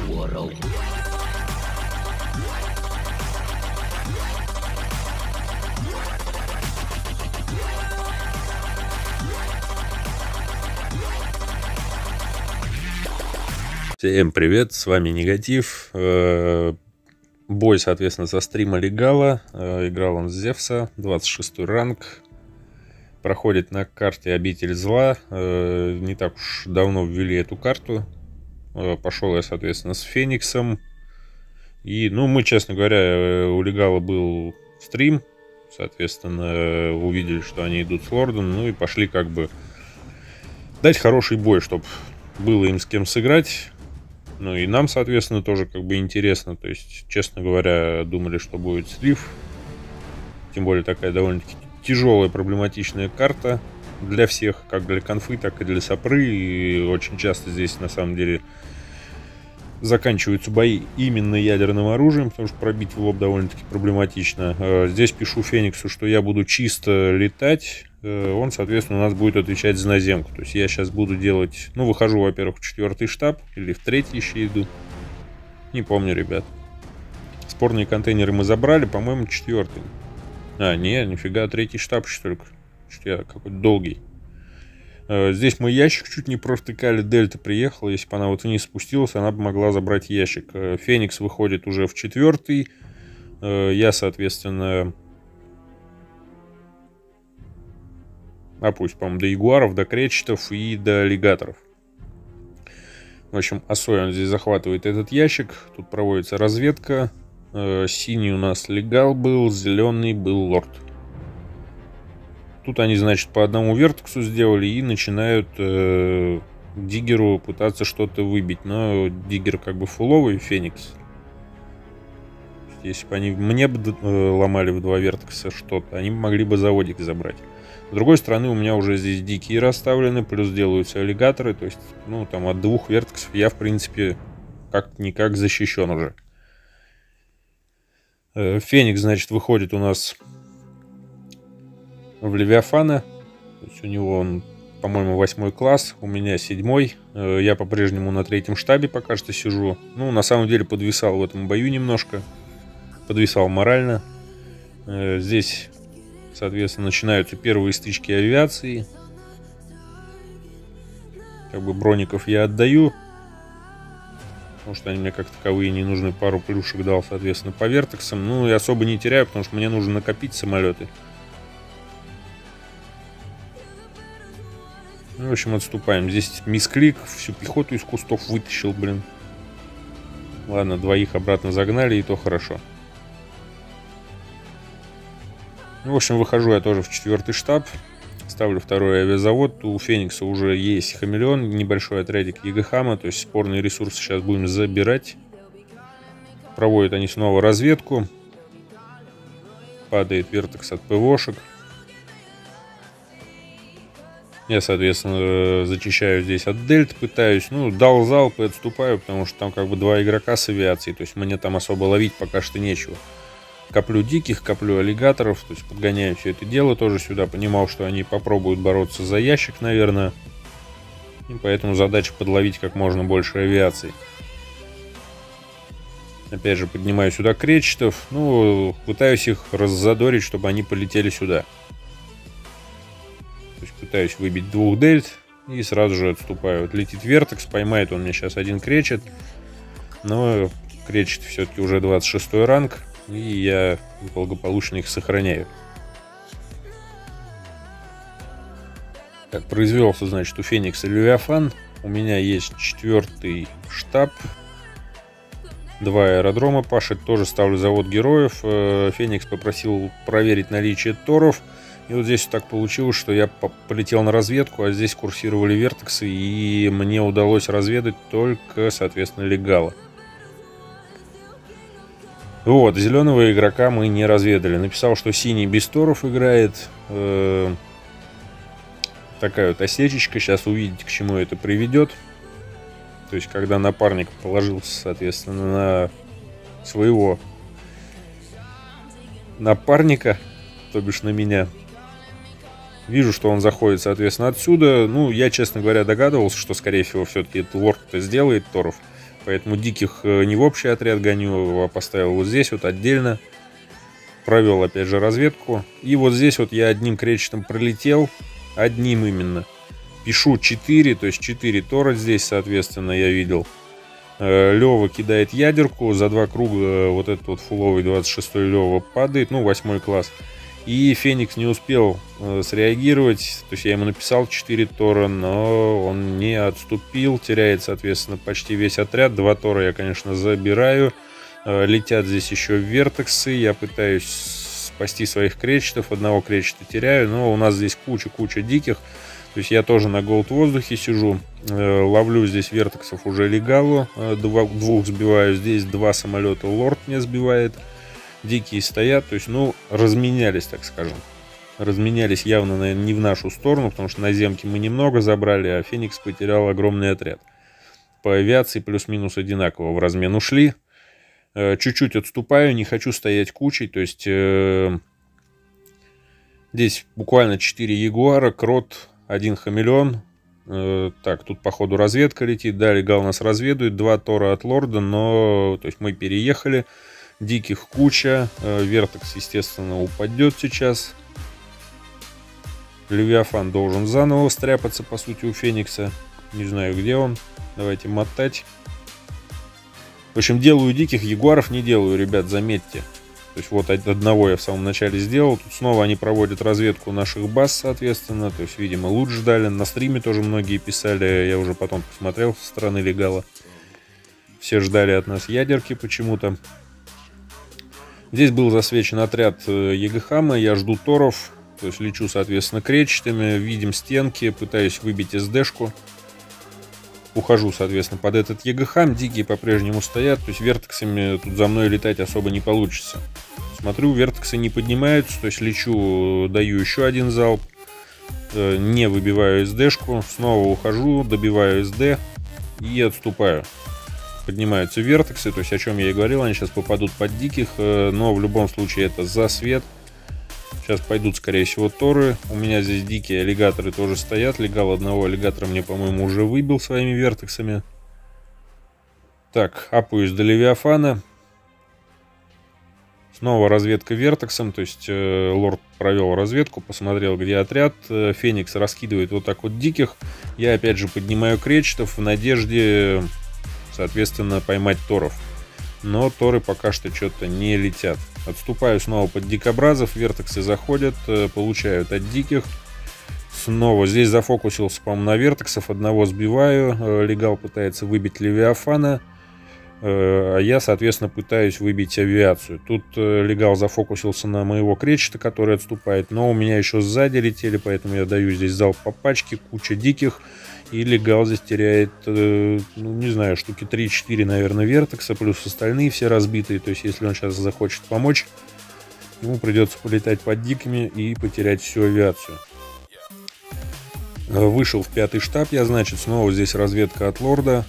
World. Всем привет, с вами Негатив. Бой, соответственно, со стрима Легала. Играл он с Зевса, 26 ранг. Проходит на карте Обитель Зла. Не так уж давно ввели эту карту. Пошел я, соответственно, с Фениксом. И, мы, честно говоря, у Легала был стрим. Соответственно, увидели, что они идут с Лордом. И пошли как бы дать хороший бой, чтобы было им с кем сыграть. И нам, соответственно, тоже как бы интересно. То есть, честно говоря, думали, что будет слив. Тем более такая довольно-таки тяжелая, проблематичная карта для всех, как для конфы, так и для сопры. И очень часто здесь, на самом деле, заканчиваются бои именно ядерным оружием, потому что пробить в лоб довольно-таки проблематично. Здесь пишу Фениксу, что я буду чисто летать. Он, соответственно, у нас будет отвечать за наземку. То есть я сейчас буду делать... выхожу, во-первых, в 4-й штаб. Или в 3-й еще иду. Не помню, ребят. Спорные контейнеры мы забрали, по-моему, 4-й. Нифига, 3-й штаб еще только. Что-то я какой-то долгий. Здесь мы ящик чуть не провтыкали. Дельта приехала. Если бы она вот вниз спустилась, она бы могла забрать ящик. Феникс выходит уже в 4-й. Я, соответственно... Пусть, по-моему, до ягуаров, до кречетов и до аллигаторов. В общем, Осой он здесь захватывает этот ящик. Тут проводится разведка. Синий у нас Легал был, зеленый был Лорд. Тут они, значит, по одному вертексу сделали и начинают Диггеру пытаться что-то выбить. Но Диггер как бы фуловый, Феникс. Если бы они мне бы ломали в 2 вертекса что-то, они могли бы заводик забрать. С другой стороны, у меня уже здесь дикие расставлены, плюс делаются аллигаторы. То есть, там от 2 вертексов я, в принципе, как-никак защищен уже. Феникс, значит, выходит у нас в Левиафана. То есть у него он, по-моему, 8-й класс, у меня 7-й. Я по-прежнему на 3-м штабе пока что сижу. На самом деле подвисал в этом бою немножко. Подвисал морально. Здесь... Соответственно, начинаются первые стычки авиации. Как бы броников я отдаю. Потому что они мне как таковые не нужны. Пару плюшек дал, соответственно, по вертексам. И особо не теряю, потому что мне нужно накопить самолеты. В общем, отступаем. Здесь мисклик. Всю пехоту из кустов вытащил, блин. Ладно, 2 обратно загнали, и то хорошо. В общем, выхожу я тоже в 4-й штаб. Ставлю 2-й авиазавод. У Феникса уже есть хамелеон. Небольшой отрядик Егохама. То есть спорные ресурсы сейчас будем забирать. Проводят они снова разведку. Падает вертекс от ПВОшек. Я, соответственно, зачищаю здесь от дельт. Пытаюсь. Дал залп и отступаю. Потому что там как бы 2 игрока с авиацией. То есть мне там особо ловить пока что нечего. Коплю диких, коплю аллигаторов, то есть подгоняю все это дело тоже сюда. Понимал, что они попробуют бороться за ящик, наверное. И поэтому задача подловить как можно больше авиации. Опять же, поднимаю сюда кречетов. Пытаюсь их раззадорить, чтобы они полетели сюда. То есть пытаюсь выбить 2 дельт и сразу же отступаю. Вот летит вертекс, поймает он мне сейчас 1 кречет. Но кречет все-таки уже 26 ранг. И я благополучно их сохраняю. Так, произвелся, значит, у Феникса Левиафан. У меня есть 4-й штаб. 2 аэродрома пашет. Тоже ставлю завод героев. Феникс попросил проверить наличие торов. И вот здесь так получилось, что я полетел на разведку, а здесь курсировали вертексы. И мне удалось разведать только, соответственно, Легала. Зеленого игрока мы не разведали. Написал, что синий без торов играет. Такая вот осечечка. Сейчас увидите, к чему это приведет. То есть, когда напарник положился, соответственно, на своего напарника, то бишь на меня. Вижу, что он заходит, соответственно, отсюда. Я, честно говоря, догадывался, что, скорее всего, все-таки этот лорд-то сделает торов. Поэтому диких не в общий отряд гоню, а поставил вот здесь вот отдельно. Провел опять же разведку. И вот здесь вот я одним кречетом пролетел. Одним именно. Пишу 4, то есть 4 тора здесь, соответственно, я видел. Лева кидает ядерку. За 2 круга вот этот вот фуловый 26-й Лева падает. Ну, 8 класс. И Феникс не успел среагировать. То есть я ему написал 4 тора, но он не отступил. Теряет, соответственно, почти весь отряд. 2 тора я, конечно, забираю. Летят здесь еще вертексы. Я пытаюсь спасти своих кречетов. Одного кречета теряю. Но у нас здесь куча диких. То есть я тоже на голд воздухе сижу. Ловлю здесь вертексов уже легалу. Двух сбиваю. Здесь 2 самолета лорд мне сбивает. Дикие стоят. То есть, ну, разменялись, так скажем. Разменялись явно, наверное, не в нашу сторону. Потому что на земке мы немного забрали, а Феникс потерял огромный отряд. По авиации плюс-минус одинаково в размен ушли. Чуть-чуть отступаю. Не хочу стоять кучей. То есть здесь буквально 4 ягуара, крот, 1 хамелеон. Так, тут походу разведка летит. Да, легал нас разведует. 2 тора от лорда, но то есть мы переехали. Диких куча. Вертекс, естественно, упадет сейчас. Левиафан должен заново стряпаться, по сути, у Феникса. Не знаю, где он. Давайте мотать. В общем, делаю диких, ягуаров не делаю, ребят, заметьте. То есть вот одного я в самом начале сделал. Тут снова они проводят разведку наших баз, соответственно. То есть, видимо, лут ждали. На стриме тоже многие писали. Я уже потом посмотрел со стороны легала. Все ждали от нас ядерки почему-то. Здесь был засвечен отряд ЕГХАМа. Я жду торов. То есть лечу, соответственно, кречетами. Видим стенки. Пытаюсь выбить СДшку. Ухожу, соответственно, под этот ЕГХАМ. Дикие по-прежнему стоят. То есть вертексами тут за мной летать особо не получится. Смотрю, вертексы не поднимаются. То есть лечу, даю еще один залп. Не выбиваю СДшку. Снова ухожу, добиваю СД и отступаю. Поднимаются вертексы. То есть о чем я и говорил. Они сейчас попадут под диких. Но в любом случае это засвет. Сейчас пойдут, скорее всего, торы. У меня здесь дикие аллигаторы тоже стоят. Легал одного аллигатора мне, по-моему, уже выбил своими вертексами. Так, апаюсь до Левиафана. Снова разведка вертексом. То есть лорд провел разведку, посмотрел, где отряд. Феникс раскидывает вот так вот диких. Я опять же поднимаю кречетов в надежде, соответственно, поймать торов. Но торы пока что что-то не летят. Отступаю снова под дикобразов. Вертексы заходят, получают от диких. Снова здесь зафокусился, по-моему, на вертексов. Одного сбиваю. Легал пытается выбить Левиафана. А я, соответственно, пытаюсь выбить авиацию. Тут легал зафокусился на моего кречета, который отступает. Но у меня еще сзади летели, поэтому я даю здесь залп по пачке. Куча диких. И легал здесь теряет, ну, не знаю, штуки 3-4, наверное, вертекса. Плюс остальные все разбитые. То есть, если он сейчас захочет помочь, ему придется полетать под дикими и потерять всю авиацию. Вышел в 5-й штаб я, значит, снова здесь разведка от лорда.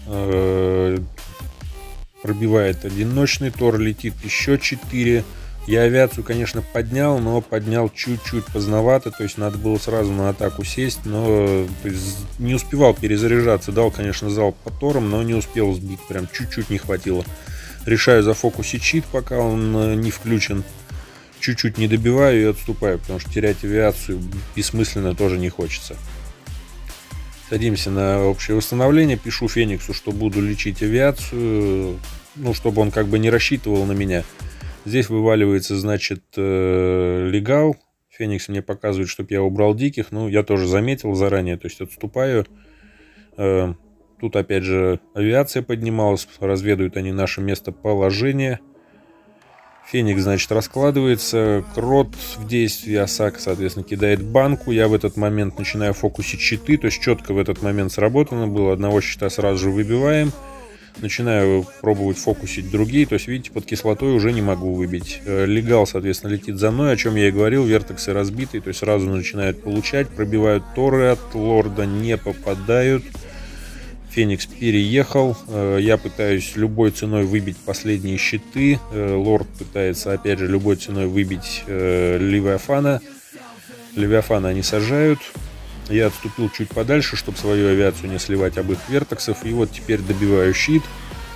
Пробивает одиночный тор, летит еще 4. Я авиацию, конечно, поднял, но поднял чуть-чуть поздновато. То есть надо было сразу на атаку сесть, но не успевал перезаряжаться. Дал, конечно, залп по торам, но не успел сбить. Прям чуть-чуть не хватило. Решаю зафокусить щит, пока он не включен. Чуть-чуть не добиваю и отступаю, потому что терять авиацию бессмысленно тоже не хочется. Садимся на общее восстановление. Пишу Фениксу, что буду лечить авиацию. Ну, чтобы он как бы не рассчитывал на меня. Здесь вываливается, значит, легал. Феникс мне показывает, чтобы я убрал диких. Ну, я тоже заметил заранее, то есть отступаю. Тут, опять же, авиация поднималась. Разведывают они наше местоположение. Феникс, значит, раскладывается. Крот в действии. Осак, соответственно, кидает банку. Я в этот момент начинаю фокусить щиты. То есть четко в этот момент сработано было. Одного щита сразу же выбиваем. Начинаю пробовать фокусить другие. То есть, видите, под кислотой уже не могу выбить. Легал, соответственно, летит за мной. О чем я и говорил. Вертексы разбитые. То есть сразу начинают получать. Пробивают торы от лорда. Не попадают. Феникс переехал. Я пытаюсь любой ценой выбить последние щиты. Лорд пытается, опять же, любой ценой выбить Левиафана. Левиафана они сажают. Я отступил чуть подальше, чтобы свою авиацию не сливать об их вертексов. И вот теперь добиваю щит.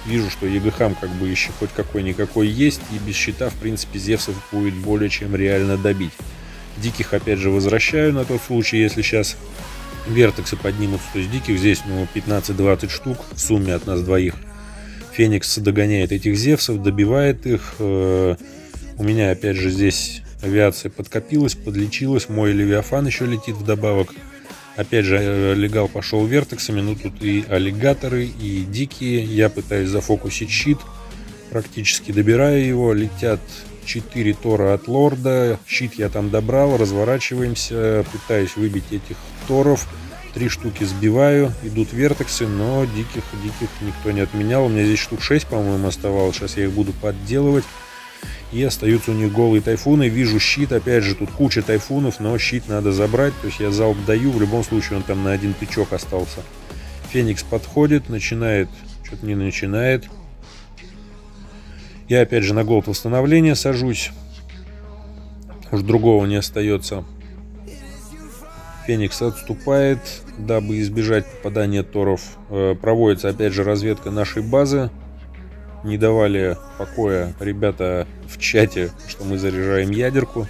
Вижу, что ЕГХ как бы еще хоть какой-никакой есть, и без щита, в принципе, Зевсов будет более чем реально добить. Диких опять же возвращаю на тот случай, если сейчас вертексы поднимутся. То есть диких здесь 15-20 штук в сумме от нас двоих. Феникс догоняет этих Зевсов, добивает их. У меня опять же здесь авиация подкопилась, подлечилась. Мой Левиафан еще летит вдобавок. Опять же, легал пошел вертексами, но тут и аллигаторы, и дикие. Я пытаюсь зафокусить щит, практически добираю его. Летят 4 тора от лорда. Щит я там добрал, разворачиваемся, пытаюсь выбить этих торов. 3 штуки сбиваю, идут вертексы, но диких никто не отменял. У меня здесь штук 6, по-моему, оставалось. Сейчас я их буду подделывать. И остаются у них голые тайфуны. Вижу щит, опять же, тут куча тайфунов, но щит надо забрать. То есть я залп даю, в любом случае он там на один тычок остался. Феникс подходит, начинает, что-то не начинает. Я опять же на голд восстановления сажусь. Уж другого не остается. Феникс отступает, дабы избежать попадания торов. Проводится опять же разведка нашей базы. Не давали покоя ребята в чате, что мы заряжаем ядерку.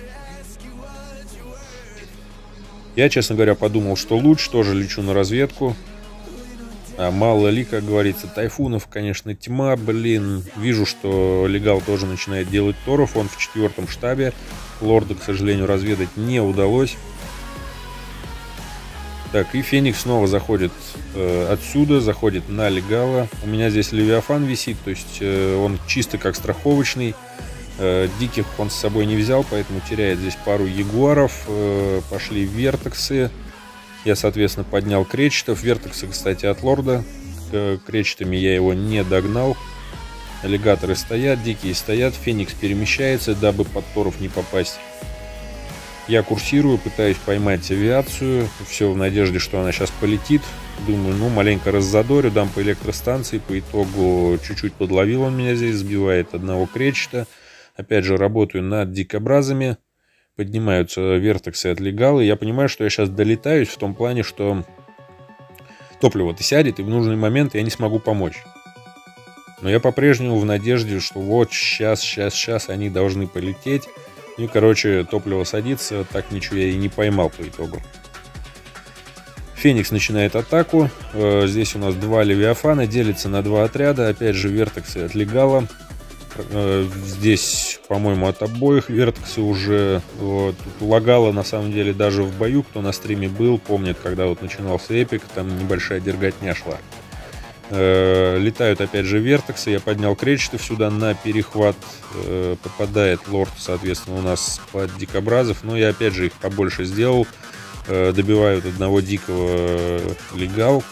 Я, честно говоря, подумал, что лучше, тоже лечу на разведку. А мало ли, как говорится, тайфунов, конечно, тьма, блин. Вижу, что легал тоже начинает делать торов, он в 4-м штабе. Лорда, к сожалению, разведать не удалось. Так, и Феникс снова заходит отсюда, заходит на легала. У меня здесь Левиафан висит, то есть он чисто как страховочный. Диких он с собой не взял, поэтому теряет здесь пару ягуаров. Пошли вертексы. Я, соответственно, поднял кречетов. Вертексы, кстати, от лорда. Кречетами я его не догнал. Аллигаторы стоят, дикие стоят. Феникс перемещается, дабы под торов не попасть. Я курсирую, пытаюсь поймать авиацию. Все в надежде, что она сейчас полетит. Думаю, маленько раззадорю, дам по электростанции. По итогу чуть-чуть подловил он меня здесь, сбивает одного кречета. Опять же, работаю над дикобразами. Поднимаются вертексы от легала. Я понимаю, что я сейчас долетаюсь в том плане, что топливо-то сядет, и в нужный момент я не смогу помочь. Но я по-прежнему в надежде, что вот сейчас они должны полететь. И, короче, топливо садится, так ничего я и не поймал по итогу. Феникс начинает атаку. Здесь у нас 2 Левиафана, делится на 2 отряда. Опять же, вертексы от легала. Здесь, по-моему, от обоих вертексы уже лагало, на самом деле, даже в бою. Кто на стриме был, помнит, когда вот начинался эпик, там небольшая дерготня шла. Летают опять же вертексы. Я поднял кречетов сюда на перехват. Попадает лорд, соответственно, у нас под дикобразов. Но я опять же их побольше сделал. Добивают одного дикого легал.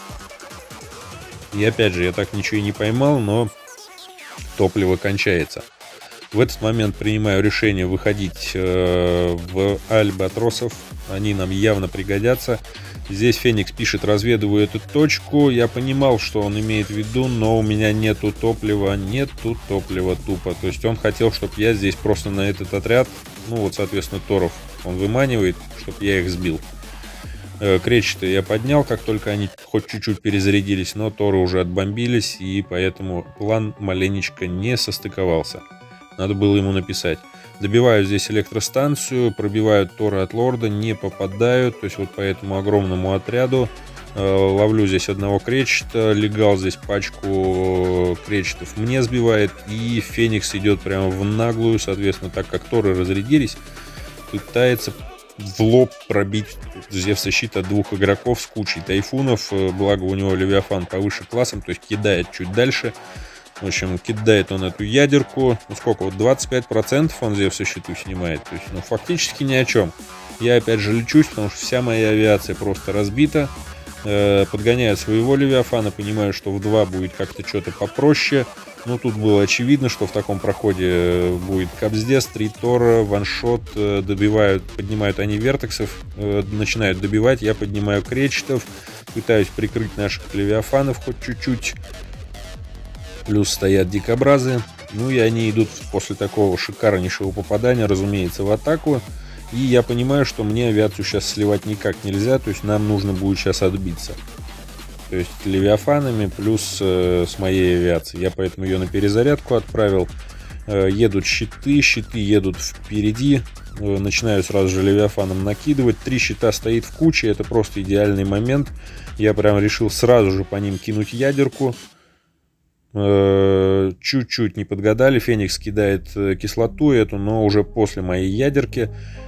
И опять же, я так ничего и не поймал, но топливо кончается. В этот момент принимаю решение выходить в альбатросов. Они нам явно пригодятся. Здесь Феникс пишет: разведываю эту точку. Я понимал, что он имеет в виду, но у меня нету топлива тупо. То есть он хотел, чтобы я здесь просто на этот отряд, соответственно, торов он выманивает, чтобы я их сбил. Кречеты я поднял, как только они хоть чуть-чуть перезарядились, но торы уже отбомбились, и поэтому план маленечко не состыковался. Надо было ему написать. Добиваю здесь электростанцию, пробивают торы от лорда, не попадают. То есть вот по этому огромному отряду ловлю здесь одного кречета. Легал здесь пачку кречетов мне сбивает. И Феникс идет прямо в наглую. Соответственно, так как торы разрядились, пытается в лоб пробить Зевса щит от 2 игроков с кучей тайфунов. Благо у него Левиафан повыше классом, то есть кидает чуть дальше. В общем, кидает он эту ядерку. Сколько? Вот 25% он Зевса щиту снимает. То есть, фактически ни о чем. Я опять же лечусь, потому что вся моя авиация просто разбита. Подгоняю своего Левиафана, понимаю, что в 2 будет как-то что-то попроще. Но тут было очевидно, что в таком проходе будет капздец, 3 тора, ваншот, поднимают они вертексов, начинают добивать, я поднимаю кречетов, пытаюсь прикрыть наших Левиафанов хоть чуть-чуть. Плюс стоят дикобразы. И они идут после такого шикарнейшего попадания, разумеется, в атаку. И я понимаю, что мне авиацию сейчас сливать никак нельзя. То есть нам нужно будет сейчас отбиться. То есть левиафанами плюс с моей авиацией. Я поэтому ее на перезарядку отправил. Едут щиты едут впереди. Начинаю сразу же левиафаном накидывать. 3 щита стоит в куче. Это просто идеальный момент. Я прям решил сразу же по ним кинуть ядерку. Чуть-чуть не подгадали. Феникс кидает кислоту эту, но уже после моей ядерки.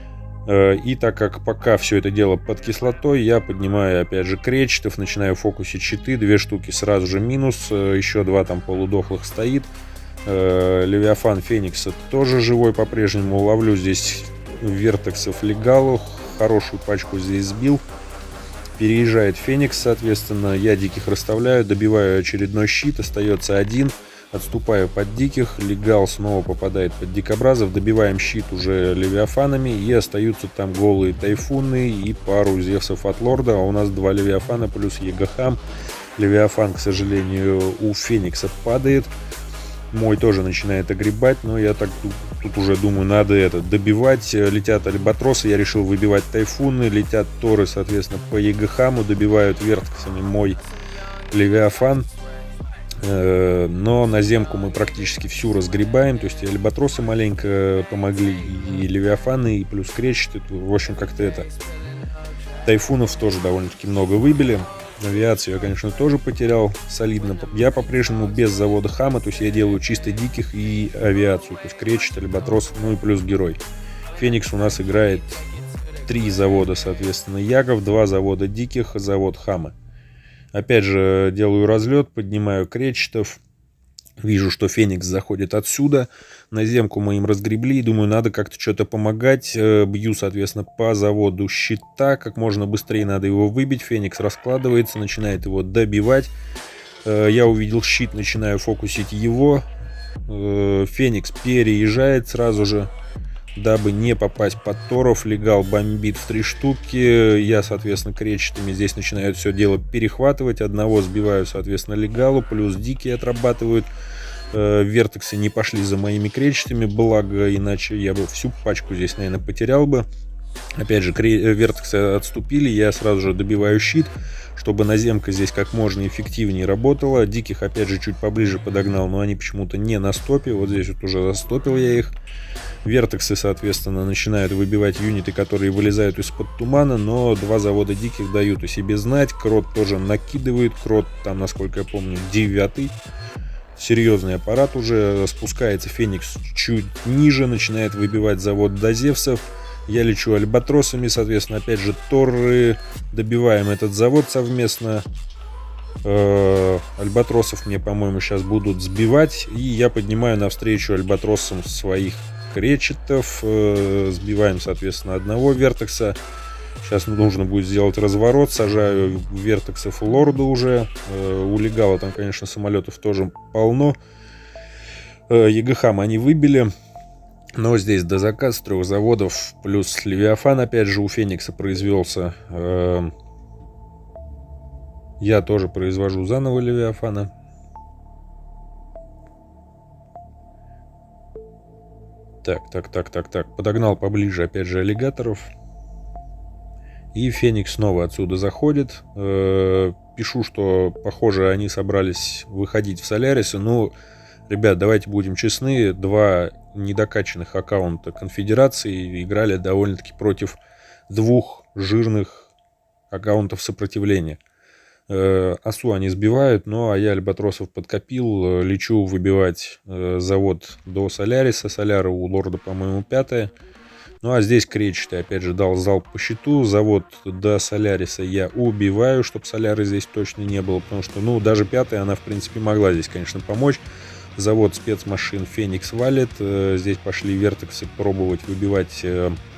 И так как пока все это дело под кислотой, я поднимаю опять же кречетов, начинаю фокусить щиты. 2 штуки сразу же минус. Еще 2 там полудохлых стоит. Левиафан Феникса тоже живой по-прежнему. Ловлю здесь вертексов Легалу. Хорошую пачку здесь сбил. Переезжает Феникс, соответственно. Я диких расставляю. Добиваю очередной щит. Остается один. Отступаю под диких. Легал снова попадает под дикобразов. Добиваем щит уже левиафанами. И остаются там голые тайфуны и пару зевсов от лорда. А у нас 2 левиафана плюс егохам. Левиафан, к сожалению, у Феникса падает. Мой тоже начинает огребать, но я так тут уже думаю, надо это добивать. Летят альбатросы, я решил выбивать тайфуны. Летят торы, соответственно, по егохаму. Добивают вертксами мой левиафан. Но на земку мы практически всю разгребаем. То есть и альбатросы маленько помогли, и левиафаны, и плюс кречеты. В общем, как-то это. Тайфунов тоже довольно-таки много выбили. Авиацию я, конечно, тоже потерял солидно. Я по-прежнему без завода хама. То есть я делаю чисто диких и авиацию. То есть кречет, альбатрос, ну и плюс герой. Феникс у нас играет 3 завода, соответственно, ягов, 2 завода диких, завод хама. Опять же, делаю разлет, поднимаю кречетов. Вижу, что Феникс заходит отсюда. На земку мы им разгребли. Думаю, надо как-то что-то помогать. Бью, соответственно, по заводу щита. Как можно быстрее надо его выбить. Феникс раскладывается, начинает его добивать. Я увидел щит, начинаю фокусить его. Феникс переезжает сразу же, дабы не попасть под торов. Легал бомбит в 3 штуки. Я, соответственно, кречетами здесь начинаю все дело перехватывать. Одного сбиваю, соответственно, легалу. Плюс дикие отрабатывают. Вертексы не пошли за моими кречетами. Благо, иначе я бы всю пачку здесь, наверное, потерял бы. Опять же, вертексы отступили. Я сразу же добиваю щит, чтобы наземка здесь как можно эффективнее работала. Диких, опять же, чуть поближе подогнал, но они почему-то не на стопе. Вот здесь вот уже застопил я их. Вертексы, соответственно, начинают выбивать юниты, которые вылезают из-под тумана, но 2 завода диких дают о себе знать. Крот тоже накидывает. Крот там, насколько я помню, 9-й. Серьезный аппарат уже. Спускается Феникс чуть ниже, начинает выбивать завод до Зевсов. Я лечу альбатросами, соответственно, опять же торы. Добиваем этот завод совместно. Альбатросов мне, по-моему, сейчас будут сбивать. И я поднимаю навстречу альбатросам своих кречетов. Сбиваем, соответственно, одного вертекса. Сейчас нужно будет сделать разворот. Сажаю вертексов лорда уже. У легала там, конечно, самолетов тоже полно. ЕГХам они выбили. Но здесь дозаказ 3 заводов. Плюс левиафан, опять же, у Феникса произвелся. Я тоже произвожу заново левиафана. Так. Подогнал поближе, опять же, аллигаторов. И Феникс снова отсюда заходит. Пишу, что, похоже, они собрались выходить в Солярисы. Ну, ребят, давайте будем честны. 2 недокачанных аккаунта Конфедерации играли довольно-таки против 2 жирных аккаунтов сопротивления. Осу они сбивают, ну а я альбатросов подкопил. Лечу выбивать завод до Соляриса. Соляра у лорда, по-моему, 5-я. Ну а здесь кречетый, опять же, дал залп по щиту. Завод до Соляриса я убиваю, чтобы Соляры здесь точно не было. Потому что, ну, даже 5-я, она, в принципе, могла здесь, конечно, помочь. Завод спецмашин Феникс валит. Здесь пошли вертексы пробовать выбивать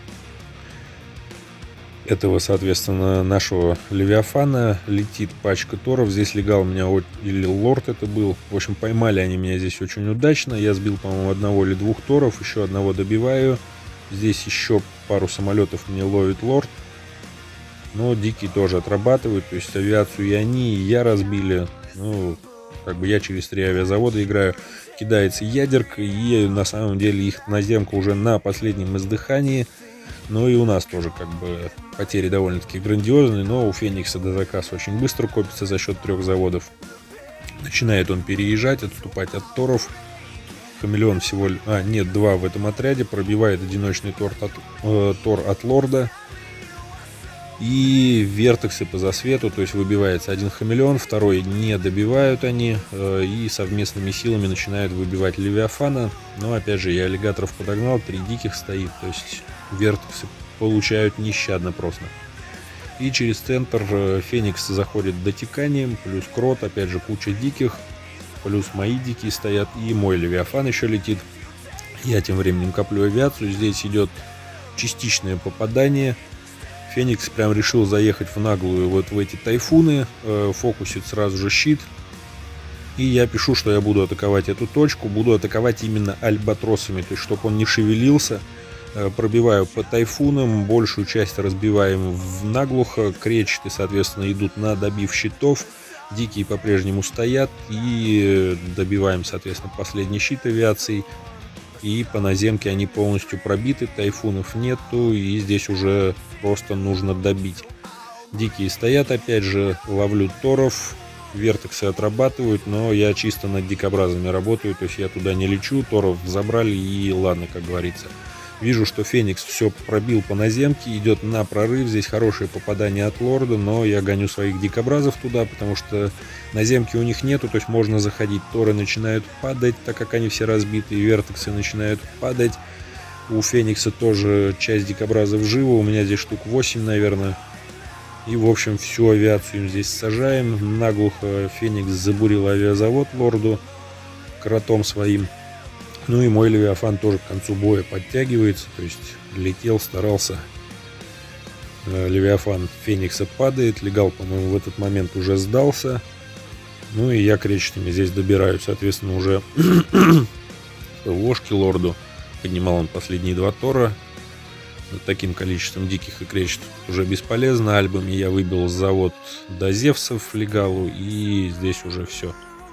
этого, соответственно, нашего левиафана. Летит пачка торов. Здесь легал меня, или лорд это был. В общем, поймали они меня здесь очень удачно. Я сбил, по-моему, 1 или 2 торов. Еще одного добиваю. Здесь еще пару самолетов мне ловит лорд. Но дикие тоже отрабатывают. То есть авиацию и они, и я разбили. Ну, как бы я через 3 авиазавода играю. Кидается ядерка. И на самом деле их наземка уже на последнем издыхании. Ну и у нас тоже как бы потери довольно-таки грандиозные, но у Феникса дозаказ очень быстро копится за счет 3 заводов. Начинает он переезжать, отступать от торов. Хамелеон всего... нет, 2 в этом отряде. Пробивает одиночный тор от лорда. И вертексы по засвету, то есть выбивается один хамелеон, второй не добивают они, и совместными силами начинают выбивать Левиафана. Но опять же, я аллигаторов подогнал, 3 диких стоит, то есть вертексы получают нещадно просто. И через центр Феникс заходит дотеканием, плюс крот, опять же куча диких, плюс мои дикие стоят, и мой Левиафан еще летит. Я тем временем коплю авиацию, здесь идет частичное попадание. Феникс прям решил заехать в наглую вот в эти тайфуны, фокусит сразу же щит. И я пишу, что я буду атаковать эту точку, буду атаковать именно альбатросами, то есть чтобы он не шевелился. Пробиваю по тайфунам, большую часть разбиваем в наглухо, кречеты, соответственно, идут на добив щитов. Дикие по-прежнему стоят, и добиваем, соответственно, последний щит авиацией. И по наземке они полностью пробиты, тайфунов нету, и здесь уже просто нужно добить. Дикие стоят, опять же, ловлю торов, вертексы отрабатывают, но я чисто над дикобразами работаю, то есть я туда не лечу, торов забрали и ладно, как говорится. Вижу, что Феникс все пробил по наземке, идет на прорыв, здесь хорошее попадание от лорда, но я гоню своих дикобразов туда, потому что наземки у них нету, то есть можно заходить. Торы начинают падать, так как они все разбиты, и вертексы начинают падать. У Феникса тоже часть дикобразов жива, у меня здесь штук 8, наверное. И, в общем, всю авиацию им здесь сажаем. Наглухо Феникс забурил авиазавод лорду кротом своим. Ну и мой Левиафан тоже к концу боя подтягивается, то есть летел, старался. Левиафан Феникса падает, легал, по-моему, в этот момент уже сдался. Ну и я кречетами здесь добираю, соответственно, уже ложки лорду. Поднимал он последние 2 тора. Таким количеством диких и кречетов уже бесполезно. Альбами я выбил завод до Зевсов легалу, и здесь уже все.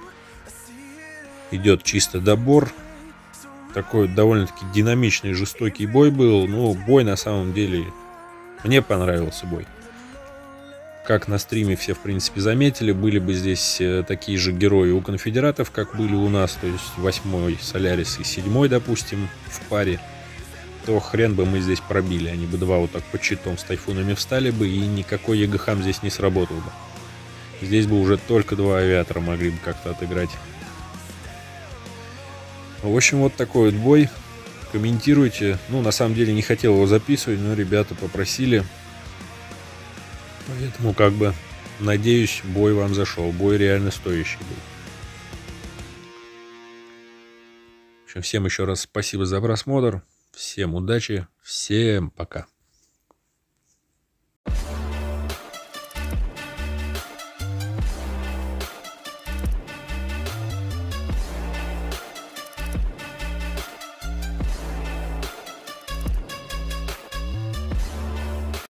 Идет чисто добор. Такой довольно-таки динамичный, жестокий бой был. Ну, бой на самом деле... Мне понравился бой. Как на стриме все, в принципе, заметили, были бы здесь такие же герои у конфедератов, как были у нас. То есть 8-й Солярис и 7-й, допустим, в паре. То хрен бы мы здесь пробили. Они бы 2 вот так по читам с тайфунами встали бы, и никакой ЕГХМ здесь не сработал бы. Здесь бы уже только 2 авиатора могли бы как-то отыграть. В общем, вот такой вот бой. Комментируйте. Ну, на самом деле, не хотел его записывать, но ребята попросили. Поэтому, как бы, надеюсь, бой вам зашел. Бой реально стоящий был. В общем, всем еще раз спасибо за просмотр. Всем удачи. Всем пока.